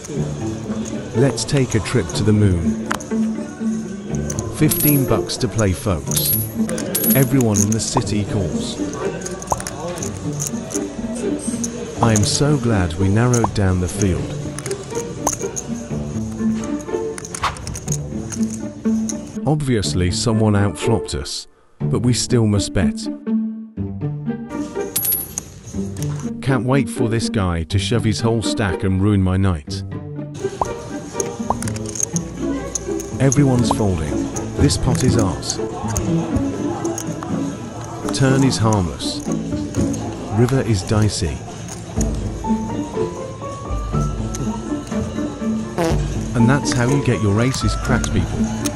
Let's take a trip to the moon. 15 bucks to play, folks. Everyone in the city calls. I am so glad we narrowed down the field. Obviously, someone outflopped us, but we still must bet. Can't wait for this guy to shove his whole stack and ruin my night. Everyone's folding. This pot is ours. Turn is harmless. River is dicey. And that's how you get your aces cracked, people.